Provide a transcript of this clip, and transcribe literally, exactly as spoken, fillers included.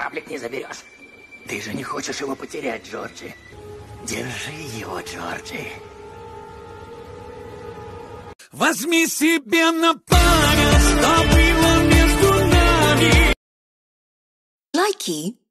кораблик не заберешь. Ты же не хочешь его потерять, Джорджи. Держи его, Джорджи. Возьми себе на память, что было между нами. Likey.